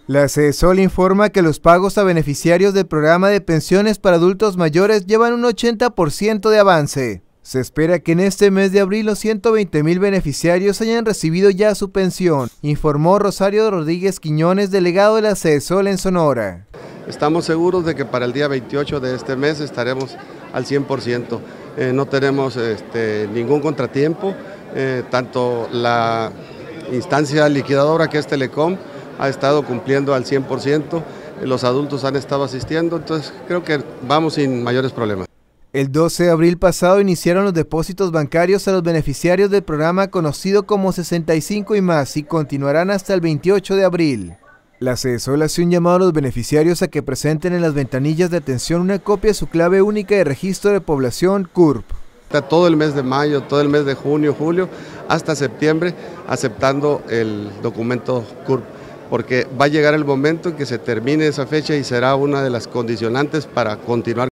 La CESOL informa que los pagos a beneficiarios del programa de pensiones para adultos mayores llevan un 80% de avance. Se espera que en este mes de abril los 120,000 beneficiarios hayan recibido ya su pensión, informó Rosario Rodríguez Quiñones, delegado de la CESOL en Sonora. Estamos seguros de que para el día 28 de este mes estaremos al 100%. No tenemos ningún contratiempo, tanto la instancia liquidadora que es Telecom ha estado cumpliendo al 100%, los adultos han estado asistiendo, entonces creo que vamos sin mayores problemas. El 12 de abril pasado iniciaron los depósitos bancarios a los beneficiarios del programa conocido como 65 y más y continuarán hasta el 28 de abril. La CESOL hace un llamado a los beneficiarios a que presenten en las ventanillas de atención una copia de su clave única de registro de población CURP. Todo el mes de mayo, todo el mes de junio, julio, hasta septiembre, aceptando el documento CURP, porque va a llegar el momento en que se termine esa fecha y será una de las condicionantes para continuar.